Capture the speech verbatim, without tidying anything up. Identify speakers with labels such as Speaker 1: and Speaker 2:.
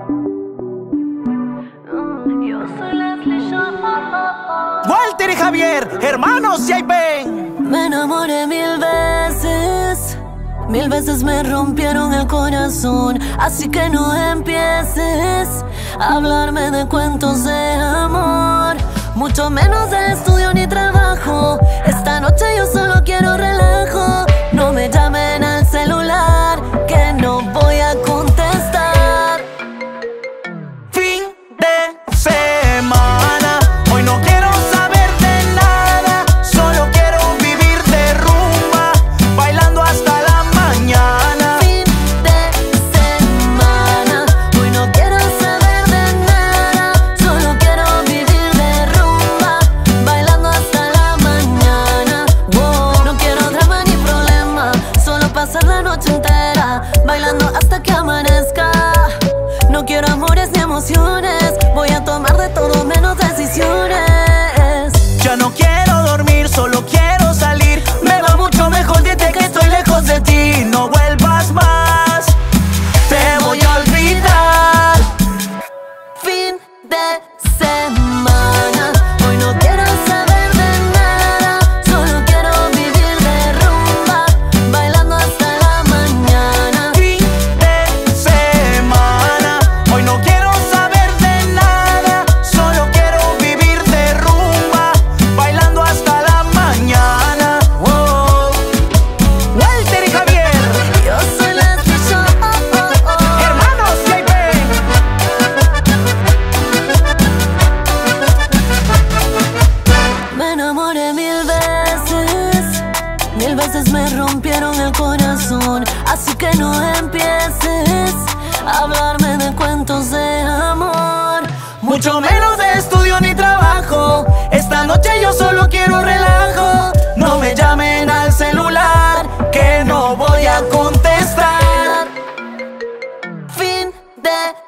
Speaker 1: Yo soy Leslie Shaw.
Speaker 2: Walter y Javier, hermanos, y ahí ven.
Speaker 1: Me enamoré mil veces, mil veces me rompieron el corazón. Así que no empieces a hablarme de cuentos de amor, mucho menos de estudio ni trabajo. Esta noche yo solo quiero relajo. No me llamen al celular, que no voy a contestar.
Speaker 2: Fin de semana, hoy no quiero saber de nada. Solo quiero vivir de rumba, bailando hasta la mañana.
Speaker 1: Fin de semana, hoy no quiero saber de nada. Solo quiero vivir de rumba, bailando hasta la mañana. Wow, no quiero drama ni problema, solo pasar la noche entera bailando hasta que amanezca. No quiero amores ni emociones, voy a tomar de todo menos decisiones.
Speaker 2: Ya no quiero dormir, solo quiero salir. Me va mucho mejor desde que estoy lejos de ti. No vuelvas más, te voy a olvidar.
Speaker 1: Fin de semana, hoy no quiero saber de nada. Solo quiero vivir de rumba, bailando hasta la mañana.
Speaker 2: Fin de semana, hoy no quiero saber de nada. Solo quiero vivir de rumba, bailando hasta la mañana. Wow. Walter y Javier,
Speaker 1: Yo soy Leslie Shaw.
Speaker 2: hermanos, y ahí ven.
Speaker 1: Me enamoré mil veces, mil veces me rompieron el corazón. Así que no empieces a hablarme de cuentos de amor,
Speaker 2: Mucho menos de estudio ni trabajo. Esta noche yo solo quiero relajo. No me llamen al celular, que no voy a contestar.
Speaker 1: fin de